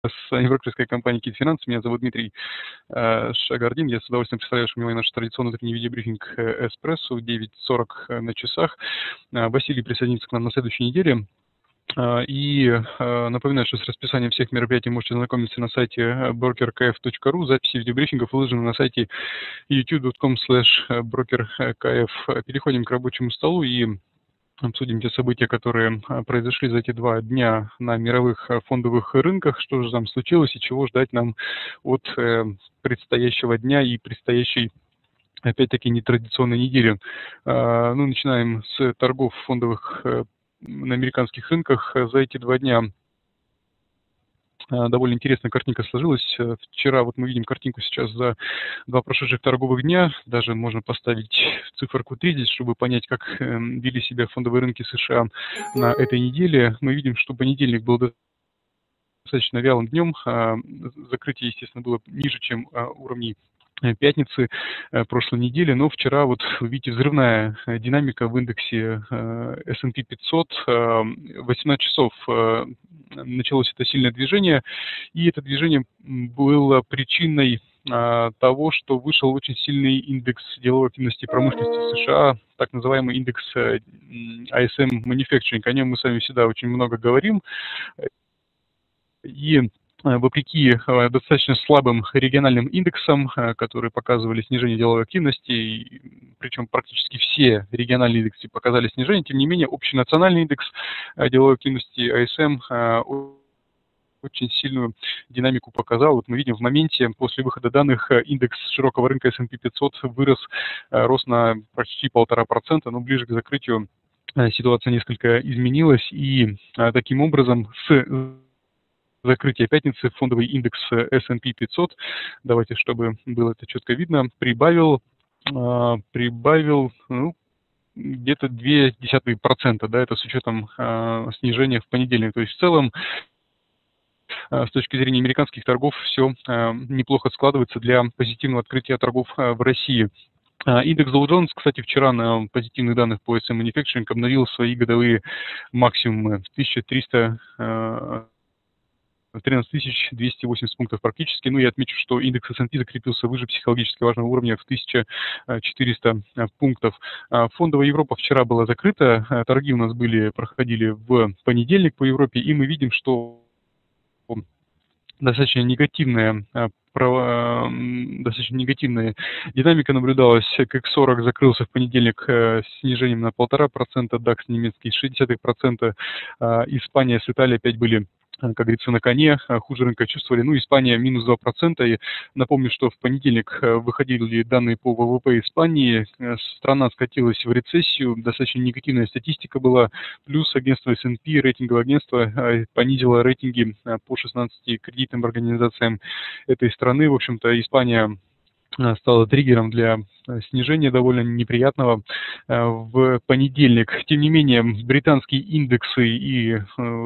с брокерской компании Кит-Финанс. Меня зовут Дмитрий Шагардин. Я с удовольствием представляю, что наш традиционный утренний видеобрифинг «Эспрессо» в 9:40 на часах. Василий присоединится к нам на следующей неделе. И напоминаю, что с расписанием всех мероприятий можете ознакомиться на сайте brokerkf.ru. Записи видеобрифингов выложены на сайте youtube.com/brokerkf. Переходим к рабочему столу и обсудим те события, которые произошли за эти 2 дня на мировых фондовых рынках, что же там случилось и чего ждать нам от предстоящего дня и предстоящей, опять-таки, нетрадиционной недели. Начинаем с торгов фондовых на американских рынках. За эти 2 дня довольно интересная картинка сложилась. Вчера вот мы видим картинку сейчас за 2 прошедших торговых дня. Даже можно поставить циферку 3 здесь, чтобы понять, как вели себя фондовые рынки США на этой неделе. Мы видим, что понедельник был достаточно вялым днем. Закрытие, естественно, было ниже, чем уровни пятницы прошлой недели, но вчера, вот вы видите, взрывная динамика в индексе S&P 500. 18 часов началось это сильное движение, и это движение было причиной того, что вышел очень сильный индекс деловой активности промышленности США, так называемый индекс ISM Manufacturing. О нем мы с вами всегда очень много говорим. И вопреки достаточно слабым региональным индексам, которые показывали снижение деловой активности, причем практически все региональные индексы показали снижение, тем не менее общенациональный индекс деловой активности ISM очень сильную динамику показал. Вот мы видим в моменте после выхода данных индекс широкого рынка S&P 500 вырос, рос на почти 1,5%, но ближе к закрытию ситуация несколько изменилась, и таким образом с закрытия пятницы фондовый индекс S&P 500, давайте, чтобы было это четко видно, прибавил где-то 0,2%, да, это с учетом снижения в понедельник. То есть в целом с точки зрения американских торгов все неплохо складывается для позитивного открытия торгов в России. Индекс Dow Jones, кстати, вчера на позитивных данных по SM Manufacturing обновил свои годовые максимумы в 13 280 пунктов практически. Ну, я отмечу, что индекс S&P закрепился выше психологически важного уровня в 1400 пунктов. Фондовая Европа вчера была закрыта. Торги у нас проходили в понедельник по Европе, и мы видим, что достаточно негативная динамика наблюдалась. КЭК-40 закрылся в понедельник с снижением на 1,5%, DAX немецкий 0,6%, Испания с Италией опять были, как говорится, на коне, хуже рынка чувствовали. Ну, Испания минус 2%. И напомню, что в понедельник выходили данные по ВВП Испании. Страна скатилась в рецессию, достаточно негативная статистика была. Плюс агентство S&P, рейтинговое агентство, понизило рейтинги по 16 кредитным организациям этой страны. В общем-то, Испания стала триггером для снижения довольно неприятного в понедельник. Тем не менее, британские индексы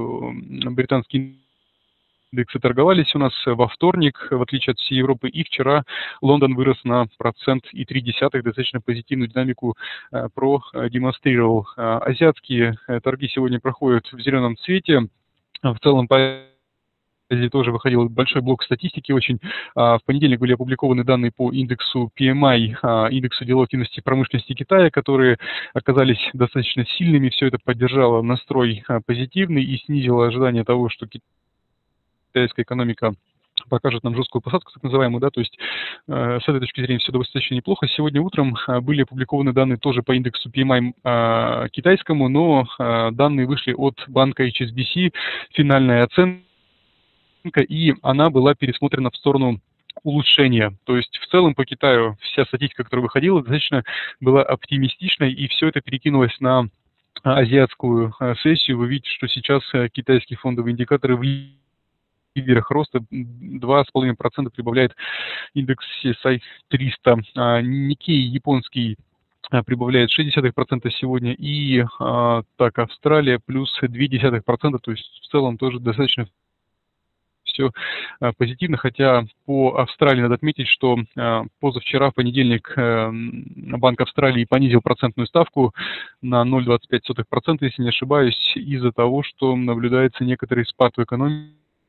торговались у нас во вторник, в отличие от всей Европы, и вчера Лондон вырос на 1,3%, достаточно позитивную динамику продемонстрировал. Азиатские торги сегодня проходят в зеленом цвете. В целом, здесь тоже выходил большой блок статистики очень. В понедельник были опубликованы данные по индексу PMI, индексу деловой активности промышленности Китая, которые оказались достаточно сильными. Все это поддержало настрой позитивный и снизило ожидание того, что китайская экономика покажет нам жесткую посадку, так называемую, да, то есть с этой точки зрения все достаточно неплохо. Сегодня утром были опубликованы данные тоже по индексу PMI китайскому, но данные вышли от банка HSBC, финальная оценка, и она была пересмотрена в сторону улучшения. То есть в целом по Китаю вся статистика, которая выходила, достаточно была оптимистичной, и все это перекинулось на азиатскую сессию. Вы видите, что сейчас китайские фондовые индикаторы в лидерах роста 2,5% прибавляет индекс CSI 300. Никей японский прибавляет 0,6% сегодня, и Австралия плюс 0,2%, то есть в целом тоже достаточно все позитивно, хотя по Австралии надо отметить, что позавчера, в понедельник, Банк Австралии понизил процентную ставку на 0,25%, если не ошибаюсь, из-за того, что наблюдается некоторый спад в экономике,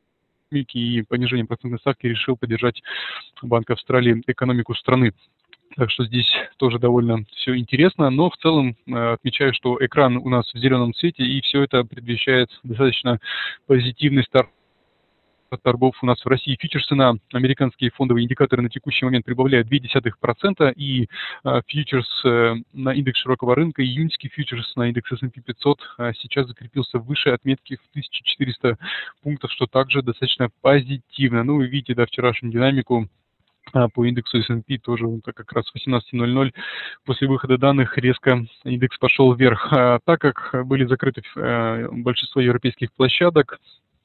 и понижением процентной ставки решил поддержать Банк Австралии экономику страны. Так что здесь тоже довольно все интересно, но в целом отмечаю, что экран у нас в зеленом цвете, и все это предвещает достаточно позитивный старт торгов у нас в России. Фьючерсы на американские фондовые индикаторы на текущий момент прибавляют 0,2%, и фьючерс на индекс широкого рынка, июньский фьючерс на индекс S&P 500 сейчас закрепился выше отметки в 1400 пунктов, что также достаточно позитивно. Ну, вы видите, да, вчерашнюю динамику по индексу S&P тоже как раз в 18:00 после выхода данных резко индекс пошел вверх. Так как были закрыты большинство европейских площадок,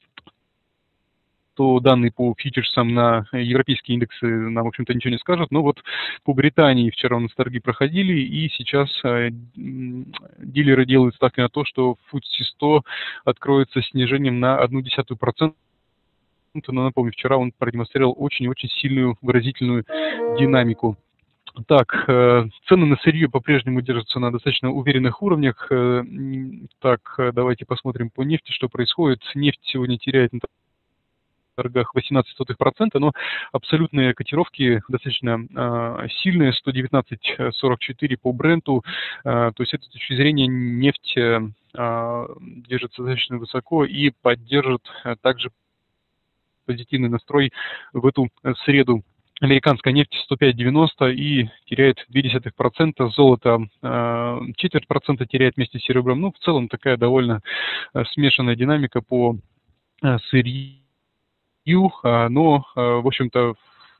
то данные по фьючерсам на европейские индексы нам, в общем-то, ничего не скажут. Но вот по Британии вчера у нас торги проходили, и сейчас дилеры делают ставки на то, что FTSE 100 откроется снижением на 0,1%. Но, напомню, вчера он продемонстрировал очень-очень сильную выразительную динамику. Так, цены на сырье по-прежнему держатся на достаточно уверенных уровнях. Так, давайте посмотрим по нефти, что происходит. Нефть сегодня теряет на торгах 0,18%, но абсолютные котировки достаточно сильные, 119,44 по Бренту. То есть с этой точки зрения нефть держится достаточно высоко и поддержит также позитивный настрой в эту среду. Американская нефть 105,90 и теряет 0,2%, золото 0,25% теряет вместе с серебром. Ну, в целом такая довольно смешанная динамика по сырью. Но, в общем-то,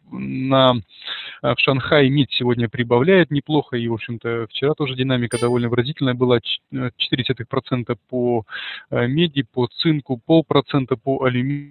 в Шанхае МИД сегодня прибавляет неплохо, и, в общем-то, вчера тоже динамика довольно выразительная была, 0,4% по меди, по цинку, 0,5% по алюминию,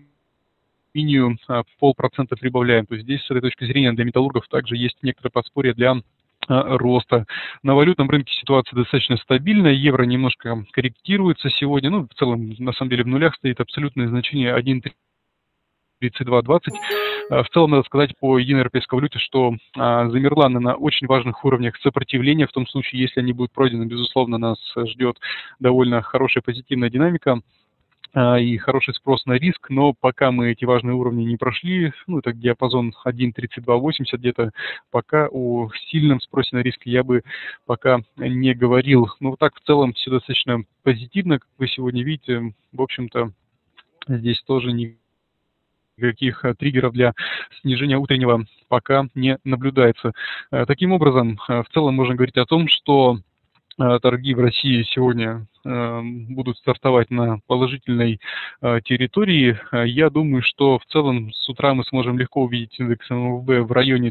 0,5% прибавляем. То есть здесь, с этой точки зрения, для металлургов также есть некоторое подспорье для роста. На валютном рынке ситуация достаточно стабильная, евро немножко корректируется сегодня, ну, в целом, на самом деле, в нулях стоит абсолютное значение 1,3220. В целом, надо сказать по единой европейской валюте, что замерла она на очень важных уровнях сопротивления. В том случае, если они будут пройдены, безусловно, нас ждет довольно хорошая позитивная динамика и хороший спрос на риск, но пока мы эти важные уровни не прошли, ну, это диапазон 1,3280 где-то, пока о сильном спросе на риск я бы пока не говорил. Но вот так в целом все достаточно позитивно, как вы сегодня видите. В общем-то, здесь тоже никаких триггеров для снижения утреннего пока не наблюдается. Таким образом, в целом можно говорить о том, что торги в России сегодня будут стартовать на положительной территории. Я думаю, что в целом с утра мы сможем легко увидеть индекс МВБ в районе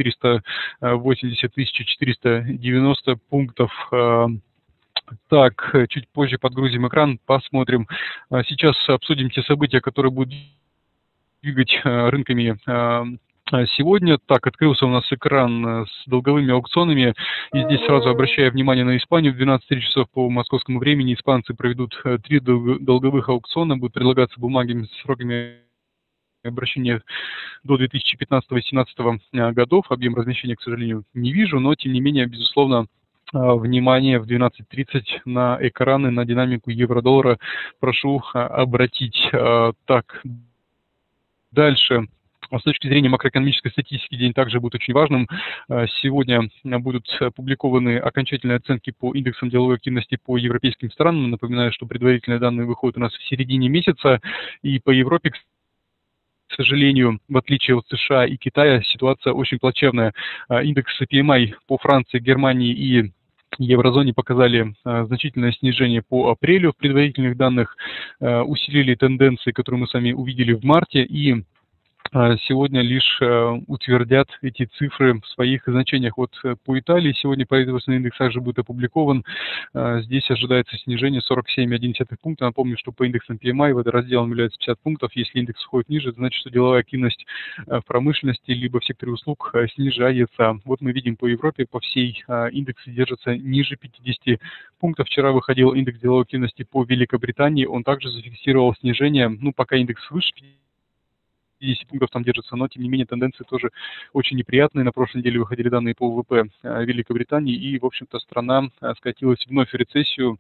1480-1490 пунктов. Так, чуть позже подгрузим экран, посмотрим. Сейчас обсудим те события, которые будут двигать рынками сегодня. Так, открылся у нас экран с долговыми аукционами, и здесь сразу обращаю внимание на Испанию. В 12 часов по московскому времени испанцы проведут 3 долговых аукциона, будут предлагаться бумаги с сроками обращения до 2015-2017 годов. Объем размещения, к сожалению, не вижу, но, тем не менее, безусловно, внимание в 12:30 на экраны, на динамику евро-доллара прошу обратить. Так, дальше. С точки зрения макроэкономической статистики день также будет очень важным. Сегодня будут опубликованы окончательные оценки по индексам деловой активности по европейским странам. Напоминаю, что предварительные данные выходят у нас в середине месяца, и по Европе, к сожалению, в отличие от США и Китая, ситуация очень плачевная. Индекс PMI по Франции, Германии и еврозоне показали значительное снижение по апрелю в предварительных данных, усилили тенденции, которые мы с вами увидели в марте, и сегодня лишь утвердят эти цифры в своих значениях. Вот по Италии сегодня производственный индекс также будет опубликован. Здесь ожидается снижение 47,1 пункта. Напомню, что по индексам PMI водоразделом является 50 пунктов. Если индекс уходит ниже, это значит, что деловая активность в промышленности либо в секторе услуг снижается. Вот мы видим по Европе, по всей индексы держатся ниже 50 пунктов. Вчера выходил индекс деловой активности по Великобритании. Он также зафиксировал снижение. Ну, пока индекс выше 50 пунктов там держится, но, тем не менее, тенденции тоже очень неприятные. На прошлой неделе выходили данные по ВВП Великобритании, и, в общем-то, страна скатилась вновь в рецессию.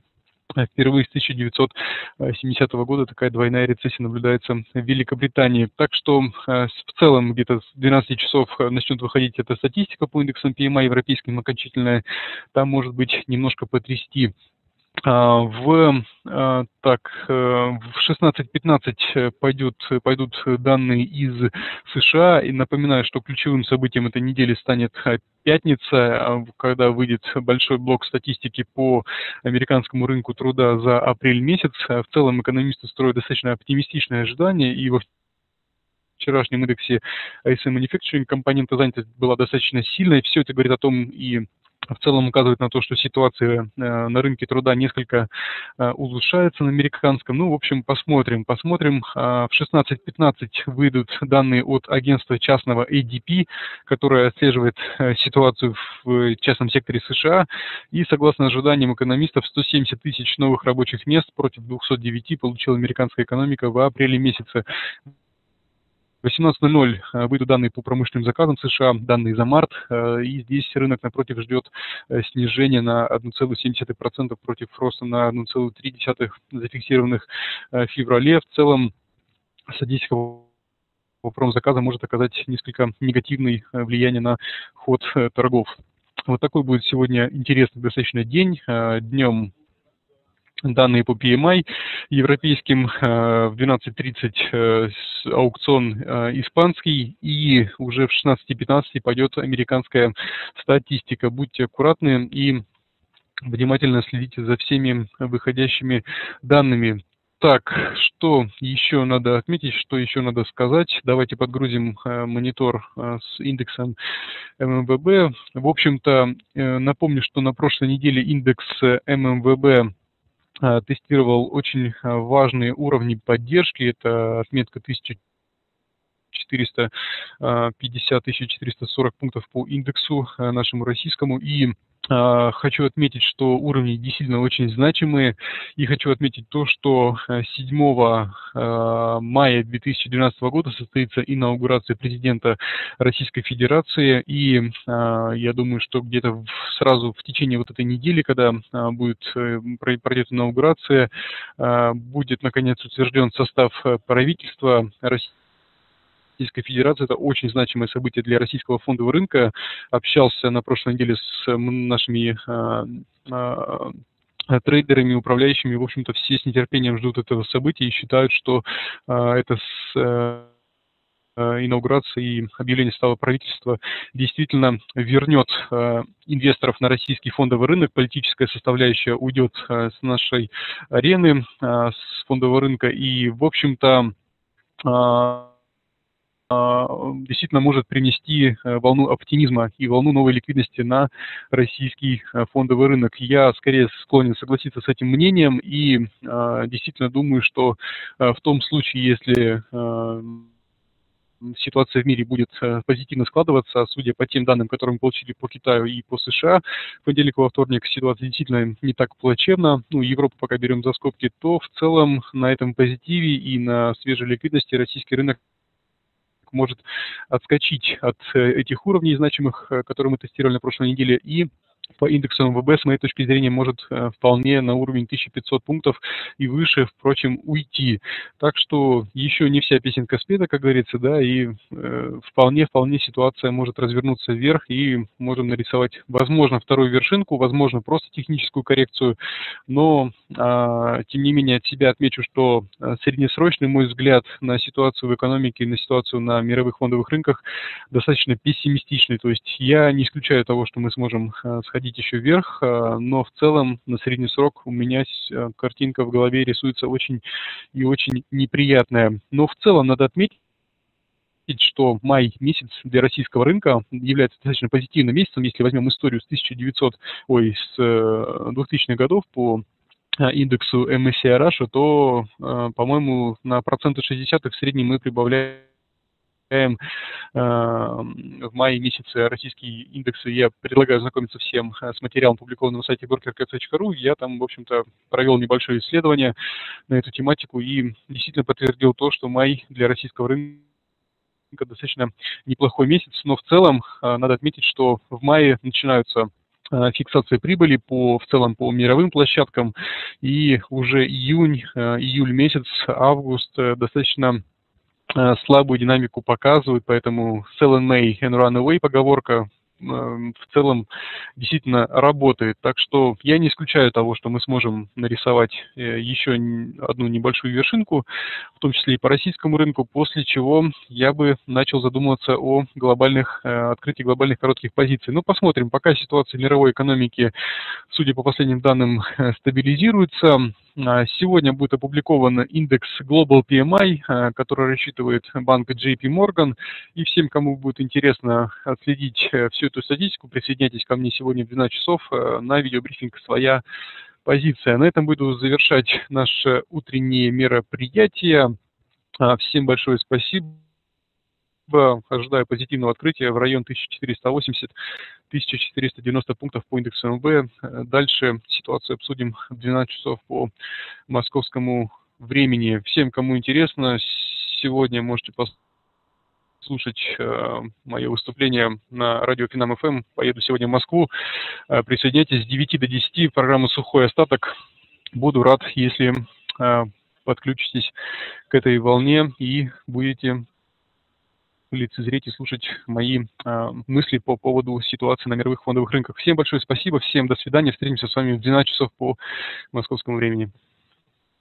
Впервые с 1970 года такая двойная рецессия наблюдается в Великобритании. Так что в целом где-то с 12 часов начнет выходить эта статистика по индексам PMI европейским окончательная. Там может быть немножко потрясти. В 16:15 пойдут данные из США. И напоминаю, что ключевым событием этой недели станет пятница, когда выйдет большой блок статистики по американскому рынку труда за апрель месяц. В целом экономисты строят достаточно оптимистичные ожидания, и во вчерашнем индексе ISM Manufacturing компонента занятости была достаточно сильной. Все это говорит о том и в целом указывает на то, что ситуация на рынке труда несколько улучшается на американском. Ну, в общем, посмотрим. В 16:15 выйдут данные от агентства частного ADP, которое отслеживает ситуацию в частном секторе США. И, согласно ожиданиям экономистов, 170 тысяч новых рабочих мест против 209 получила американская экономика в апреле месяце. В 18:00 выйдут данные по промышленным заказам США, данные за март, и здесь рынок напротив ждет снижения на 1,7% против роста на 1,3% зафиксированных в феврале. В целом статистика по промзаказам может оказать несколько негативное влияние на ход торгов. Вот такой будет сегодня интересный достаточно день. Днем данные по PMI европейским, в 12:30 аукцион испанский, и уже в 16:15 пойдет американская статистика. Будьте аккуратны и внимательно следите за всеми выходящими данными. Так, что еще надо отметить, что еще надо сказать? Давайте подгрузим монитор с индексом ММВБ. В общем-то, напомню, что на прошлой неделе индекс ММВБ тестировал очень важные уровни поддержки. Это отметка 1450-1440 пунктов по индексу нашему российскому. И хочу отметить, что уровни действительно очень значимые. И хочу отметить то, что 7 мая 2012 года состоится инаугурация президента Российской Федерации. И я думаю, что где-то сразу в течение вот этой недели, когда пройдет инаугурация, будет наконец утвержден состав правительства Российской Федерации. Это очень значимое событие для российского фондового рынка. Общался на прошлой неделе с нашими трейдерами, управляющими. В общем-то, все с нетерпением ждут этого события и считают, что это инаугурация и объявление состава правительства действительно вернет инвесторов на российский фондовый рынок. Политическая составляющая уйдет с нашей арены, с фондового рынка. И, в общем-то, действительно может принести волну оптимизма и волну новой ликвидности на российский фондовый рынок. Я скорее склонен согласиться с этим мнением и действительно думаю, что в том случае, если ситуация в мире будет позитивно складываться, судя по тем данным, которые мы получили по Китаю и по США, в понедельник и во вторник ситуация действительно не так плачевна, ну, Европу пока берем за скобки, то в целом на этом позитиве и на свежей ликвидности российский рынок может отскочить от этих уровней значимых, которые мы тестировали на прошлой неделе, и по индексу МВБ, с моей точки зрения, может вполне на уровень 1500 пунктов и выше, впрочем, уйти. Так что еще не вся песенка спета, как говорится, да, и вполне ситуация может развернуться вверх, и можем нарисовать, возможно, вторую вершинку, возможно, просто техническую коррекцию, но, тем не менее, от себя отмечу, что среднесрочный мой взгляд на ситуацию в экономике, на ситуацию на мировых фондовых рынках достаточно пессимистичный, то есть я не исключаю того, что мы сможем сходить еще вверх, но в целом на средний срок у меня картинка в голове рисуется очень и очень неприятная. Но в целом надо отметить, что май месяц для российского рынка является достаточно позитивным месяцем. Если возьмем историю с 2000-х годов по индексу MSCI Russia, то, по-моему, на 60% в среднем мы прибавляем в мае месяце российские индексы. Я предлагаю ознакомиться всем с материалом, опубликованным на сайте brokercaps.ru. Я там, в общем-то, провел небольшое исследование на эту тематику и действительно подтвердил то, что май для российского рынка достаточно неплохой месяц. Но в целом надо отметить, что в мае начинаются фиксация прибыли в целом по мировым площадкам, и уже июль месяц, август достаточно слабую динамику показывают, поэтому sell in May and run away поговорка в целом действительно работает. Так что я не исключаю того, что мы сможем нарисовать еще одну небольшую вершинку, в том числе и по российскому рынку, после чего я бы начал задумываться о открытии глобальных коротких позиций. Но посмотрим, пока ситуация в мировой экономике, судя по последним данным, стабилизируется. Сегодня будет опубликован индекс Global PMI, который рассчитывает банк JP Morgan. И всем, кому будет интересно отследить всю эту статистику, присоединяйтесь ко мне сегодня в 12 часов на видеобрифинг «Своя позиция». На этом буду завершать наше утреннее мероприятие. Всем большое спасибо. Ожидаю позитивного открытия в район 1480-1490 пунктов по индексу МВ. Дальше ситуацию обсудим в 12 часов по московскому времени. Всем, кому интересно, сегодня можете послушать мое выступление на радио Финам ФМ. Поеду сегодня в Москву. Присоединяйтесь с 9 до 10 в программу «Сухой остаток». Буду рад, если подключитесь к этой волне и будете лицезреть и слушать мои мысли по поводу ситуации на мировых фондовых рынках. Всем большое спасибо, всем до свидания. Встретимся с вами в 12 часов по московскому времени.